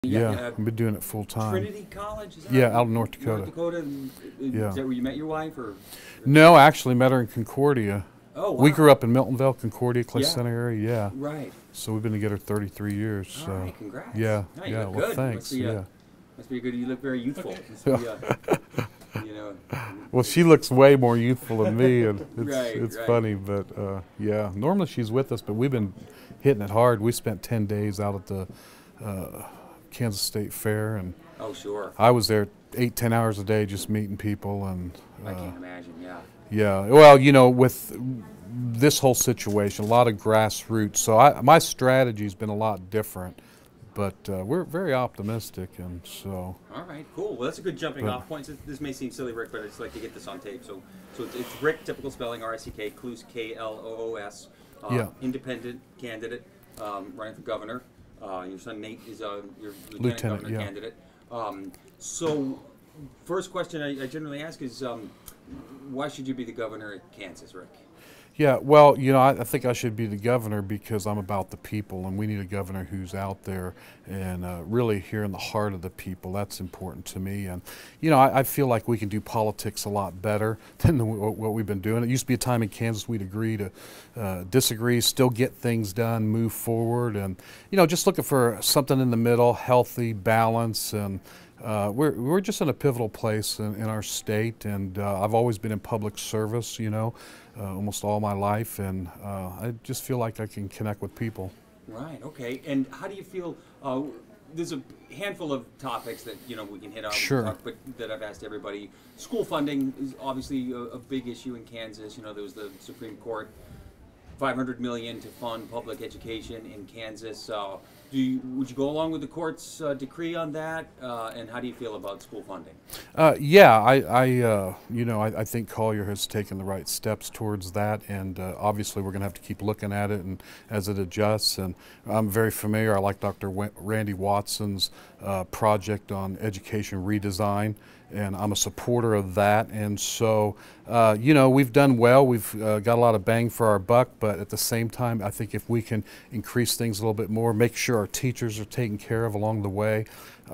Yeah, I've been doing it full time. Trinity College? Is that Yeah, right? out of North Dakota. North Dakota? Yeah. Is that where you met your wife? Or? No, I actually met her in Concordia. Oh, We wow. grew up in Miltonville, Concordia, Clay Yeah. Center area. Yeah. Right. So we've been together 33 years. So. All right, congrats. Yeah. No, you Yeah. look Well, good. thanks. Yeah. Must be good. You look very youthful. Must be, you know. Well, she looks way more youthful than me, and it's Right. funny. But yeah, normally she's with us, but we've been hitting it hard. We spent 10 days out at the Kansas State Fair, and Oh, sure. I was there 8, 10 hours a day just meeting people, and I can't imagine. Yeah. yeah. Well, with this whole situation, a lot of grassroots. So my strategy's been a lot different, but we're very optimistic, and so. All right, cool. Well, that's a good jumping off point. This may seem silly, Rick, but I just like to get this on tape. So it's Rick, typical spelling, R-I-C-K, Kloos, K-L-O-O-S, Yeah. independent candidate, running for governor. Your son Nate is your Lieutenant governor yeah. candidate. So, first question I generally ask is, why should you be the governor of Kansas, Rick? Yeah, well, I think I should be the governor because I'm about the people, and we need a governor who's out there and really here in the heart of the people. That's important to me, and I feel like we can do politics a lot better than what we've been doing. It used to be a time in Kansas we'd agree to disagree, still get things done, move forward, and just looking for something in the middle, healthy, balance, and we're just in a pivotal place in our state, and I've always been in public service, almost all my life, and I just feel like I can connect with people. Right. Okay. And how do you feel? There's a handful of topics that we can hit on, Sure. but that I've asked everybody. School funding is obviously a big issue in Kansas. There was the Supreme Court, $500 million to fund public education in Kansas. Would you go along with the court's decree on that? And how do you feel about school funding? Yeah, I think Collier has taken the right steps towards that, and obviously we're going to have to keep looking at it and as it adjusts. And I'm very familiar. I like Dr. Randy Watson's project on education redesign, and I'm a supporter of that. And so, we've done well. We've got a lot of bang for our buck, but at the same time, I think if we can increase things a little bit more, make sure our teachers are taken care of along the way,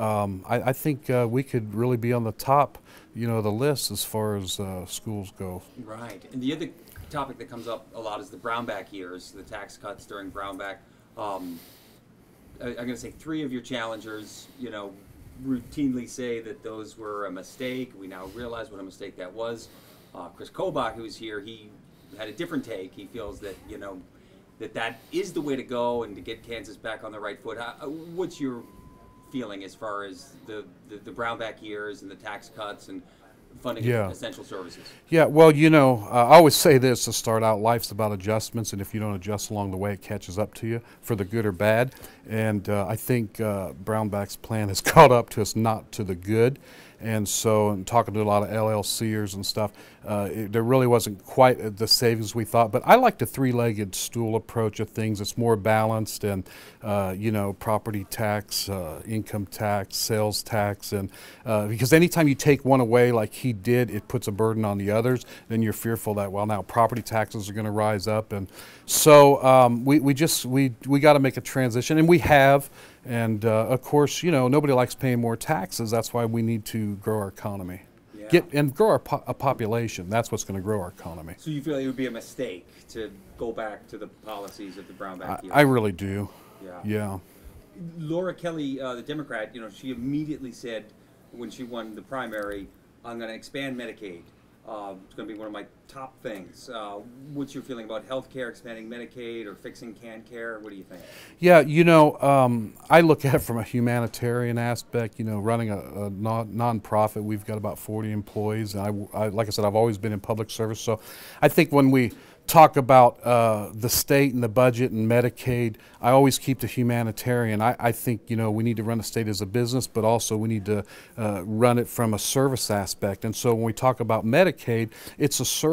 I think we could really be on the top, of the list as far as schools go. Right. And the other topic that comes up a lot is the Brownback years, the tax cuts during Brownback. I'm going to say 3 of your challengers, routinely say that those were a mistake. We now realize what a mistake that was. Chris Kobach, who's here, he had a different take. He feels that, that is the way to go and to get Kansas back on the right foot. What's your feeling as far as the Brownback years and the tax cuts and funding essential services? Yeah, well, I always say this to start out, life's about adjustments, and if you don't adjust along the way, it catches up to you for the good or bad. And I think Brownback's plan has caught up to us, not to the good. And so, in talking to a lot of LLCers and stuff, there really wasn't quite the savings we thought. But I like the 3-legged stool approach of things. It's more balanced, and property tax, income tax, sales tax, and because anytime you take one away, like he did, it puts a burden on the others. Then you're fearful that now property taxes are going to rise up, and so we got to make a transition, and we have. And of course, nobody likes paying more taxes. That's why we need to grow our economy, and grow our population. That's what's going to grow our economy. So you feel it would be a mistake to go back to the policies of the Brownback years? I really do. Yeah. Laura Kelly, the Democrat, she immediately said when she won the primary, "I'm going to expand Medicaid. It's going to be one of my top things." What's your feeling about health care, expanding Medicaid, or fixing canned care? What do you think? Yeah, I look at it from a humanitarian aspect. Running a non-profit, we've got about 40 employees. And like I said, I've always been in public service. So I think when we talk about the state and the budget and Medicaid, I always keep the humanitarian. I think we need to run the state as a business, but also we need to run it from a service aspect. And so when we talk about Medicaid, it's a service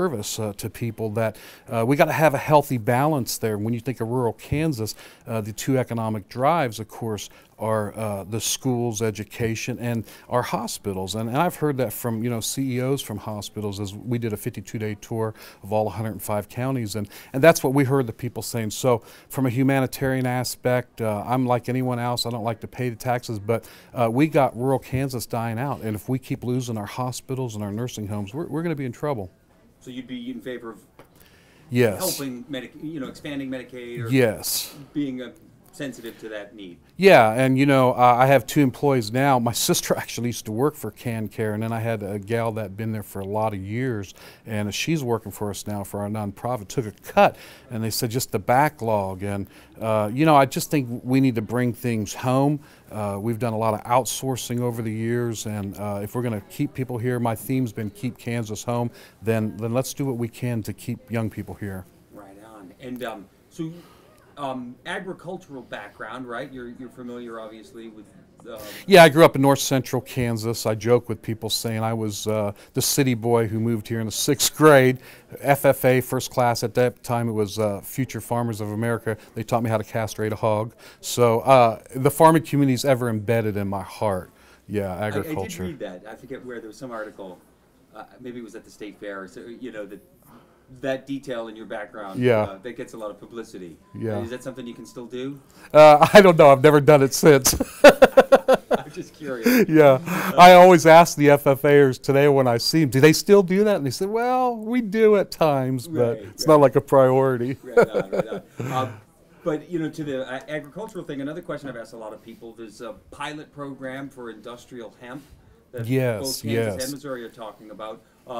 service to people, that we got to have a healthy balance there. When you think of rural Kansas, the two economic drives, of course, are the schools, education, and our hospitals. And I've heard that from CEOs from hospitals, as we did a 52-day tour of all 105 counties, and that's what we heard the people saying. So from a humanitarian aspect, I'm like anyone else. I don't like to pay the taxes, but we got rural Kansas dying out, and if we keep losing our hospitals and our nursing homes, we're going to be in trouble. So you'd be in favor of Yes. helping expanding Medicaid, or Yes. being sensitive to that need. Yeah, and I have two employees now. My sister actually used to work for CanCare, and then I had a gal that been there for a lot of years, and she's working for us now for our nonprofit. Took a cut, and they said just the backlog, and I just think we need to bring things home. We've done a lot of outsourcing over the years, and if we're going to keep people here, my theme's been keep Kansas home. Then let's do what we can to keep young people here. Right on. And so. Agricultural background, right? You're familiar, obviously, with. Yeah, I grew up in north central Kansas. I joke with people saying I was the city boy who moved here in the 6th grade. FFA, first class. At that time, it was Future Farmers of America. They taught me how to castrate a hog. So the farming community is ever embedded in my heart. Yeah, agriculture. I did read that. I forget where. There was some article. Maybe it was at the state fair. So that detail in your background, yeah, that gets a lot of publicity. Yeah. Is that something you can still do? I don't know. I've never done it since. I'm just curious. Yeah. I always ask the FFAers today when I see them, do they still do that? And they said, well, we do at times, but it's not like a priority. Right on, right on. But, to the agricultural thing, another question I've asked a lot of people, there's a pilot program for industrial hemp that both Kansas and Missouri are talking about.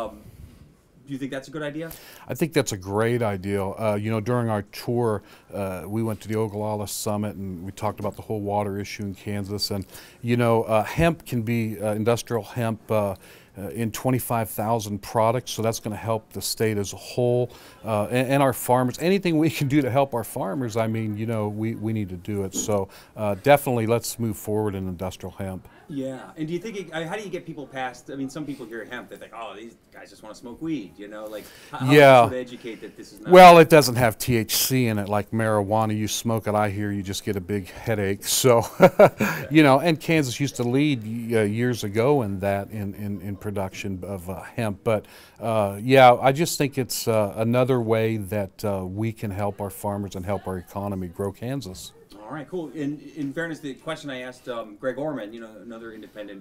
Do you think that's a good idea? I think that's a great idea. During our tour, we went to the Ogallala Summit, and we talked about the whole water issue in Kansas. And, hemp can be industrial hemp in 25,000 products, so that's going to help the state as a whole and our farmers. Anything we can do to help our farmers, I mean, we need to do it. So definitely let's move forward in industrial hemp. Yeah, and do you think, how do you get people past, I mean, some people hear hemp, they think, oh, these guys just want to smoke weed, how do you sort of educate that this is not? Well, it doesn't have THC in it like marijuana. You smoke it, I hear, you just get a big headache. So, and Kansas used to lead years ago in that, in production of hemp. But, I just think it's another way that we can help our farmers and help our economy grow Kansas. All right, cool. In fairness, the question I asked Greg Orman, another independent,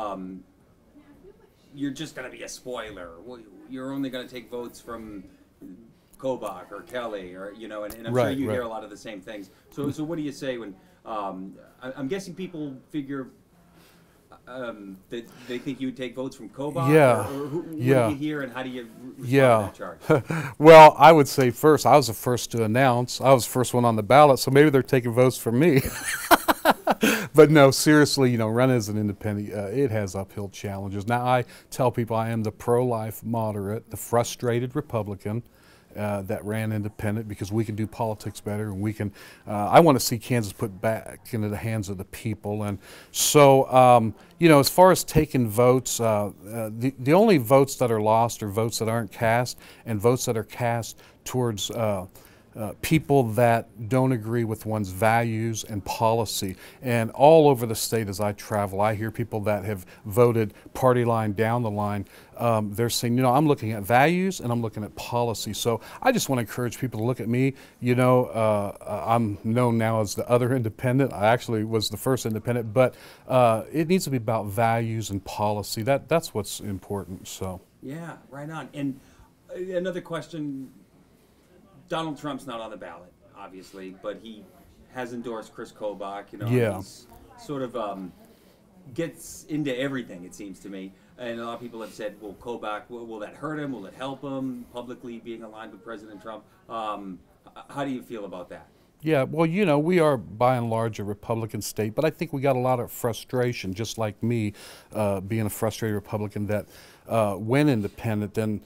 you're just going to be a spoiler. You're only going to take votes from Kobach or Kelly, or and I'm sure you hear a lot of the same things. So what do you say when? I'm guessing people figure that they think you would take votes from Kobach. Yeah. Or what do you hear, and how do you respond to that charge? Well, I would say first, I was the first to announce. I was the first one on the ballot, so maybe they're taking votes from me. But no, seriously, running as an independent, it has uphill challenges. Now, I tell people I am the pro-life moderate, the frustrated Republican that ran independent, because we can do politics better, and we can. I want to see Kansas put back into the hands of the people, and so as far as taking votes, the only votes that are lost are votes that aren't cast, and votes that are cast towards people that don't agree with one's values and policy. And all over the state as I travel, I hear people that have voted party line down the line. They're saying, I'm looking at values and I'm looking at policy. So I just want to encourage people to look at me. I'm known now as the other independent. I actually was the first independent, but it needs to be about values and policy. That's what's important. So yeah, right on. And another question. Donald Trump's not on the ballot, obviously, but he has endorsed Chris Kobach. He's sort of gets into everything, it seems to me. And a lot of people have said, well, Kobach, will that hurt him? Will it help him publicly being aligned with President Trump? How do you feel about that? Yeah, well, we are by and large a Republican state, but I think we got a lot of frustration, just like me, being a frustrated Republican that went independent. And,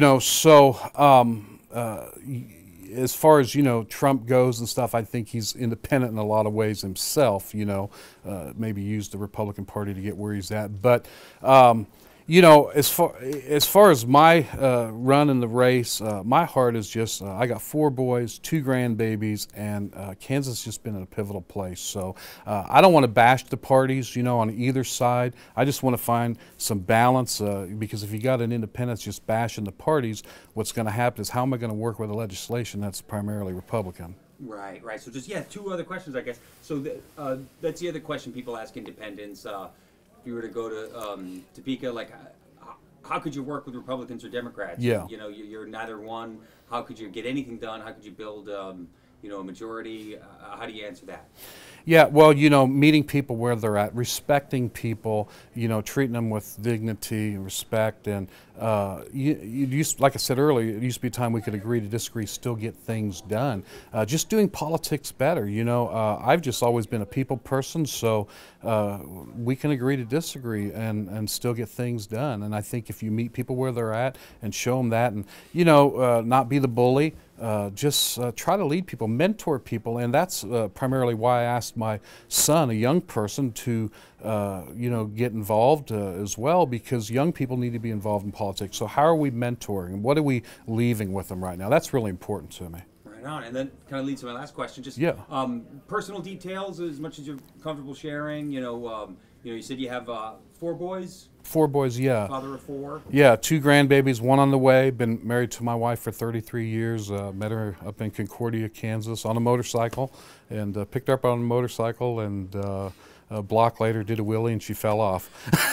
as far as Trump goes and stuff, I think he's independent in a lot of ways himself. Maybe used the Republican Party to get where he's at, but You know, as far as my run in the race, my heart is just I got 4 boys, 2 grandbabies, and Kansas has just been in a pivotal place. So I don't want to bash the parties, you know, on either side. I just want to find some balance because if you got an independent just bashing the parties, what's going to happen is how am I going to work with a legislation that's primarily Republican? Right, right. So just, yeah, 2 other questions, I guess. So that's the other question people ask independents. If you were to go to Topeka, like, how could you work with Republicans or Democrats? Yeah. You know, you're neither one. How could you get anything done? How could you build, you know, a majority? How do you answer that? Yeah, well, you know, meeting people where they're at, respecting people, you know, treating them with dignity and respect. And you used, like I said earlier, it used to be a time we could agree to disagree, still get things done. Just doing politics better. You know, I've just always been a people person, so we can agree to disagree and still get things done. And I think if you meet people where they're at and show them that, and, you know, not be the bully. Just try to lead people, mentor people, and that's primarily why I asked my son, a young person, to you know, get involved as well, because young people need to be involved in politics. So how are we mentoring? What are we leaving with them right now? That's really important to me. Right on. And then kind of leads to my last question. Just Yeah. Personal details, as much as you're comfortable sharing. You know, you said you have 4 boys. 4 boys, yeah. Father of 4. Yeah, 2 grandbabies, 1 on the way. Been married to my wife for 33 years. Met her up in Concordia, Kansas, on a motorcycle, and picked her up on a motorcycle, and a block later did a wheelie, and she fell off.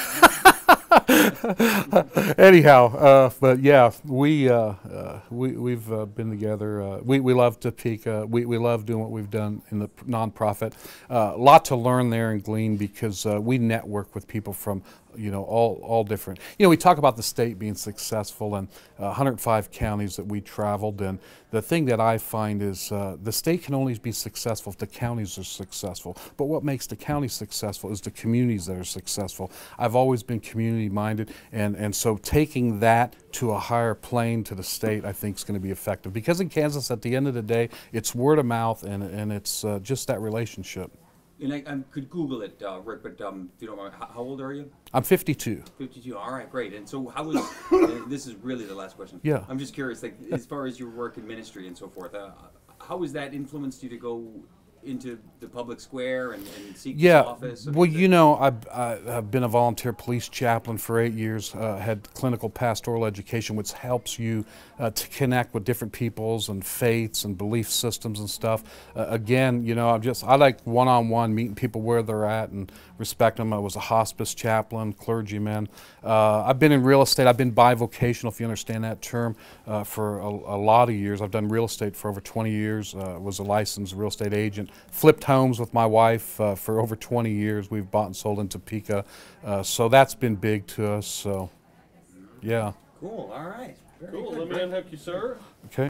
Anyhow, but yeah, we've been together. We love Topeka. We love doing what we've done in the nonprofit. A lot to learn there and glean because we network with people from, you know, all different. You know, we talk about the state being successful and 105 counties that we traveled, and the thing that I find is the state can only be successful if the counties are successful. But what makes the county successful is the communities that are successful. I've always been community-minded, and so taking that to a higher plane to the state, I think, is going to be effective. Because in Kansas, at the end of the day, it's word of mouth, and it's just that relationship. And I could Google it, Rick, but if you don't mind, how old are you? I'm 52. 52. All right, great. And so how was, this is really the last question. Yeah. I'm just curious, like, as far as your work in ministry and so forth, how has that influenced you to go into the public square and seek this office? Well, you know, I've been a volunteer police chaplain for 8 years, had clinical pastoral education, which helps you to connect with different peoples and faiths and belief systems and stuff. Again, you know, I like one-on-one, meeting people where they're at and respect them. I was a hospice chaplain, clergyman. I've been in real estate. I've been bivocational, if you understand that term, for a lot of years. I've done real estate for over 20 years, was a licensed real estate agent. Flipped homes with my wife for over 20 years. We've bought and sold in Topeka. So that's been big to us. So, yeah. Cool. All right. Very Cool. good. Let me unhook you, sir. Okay.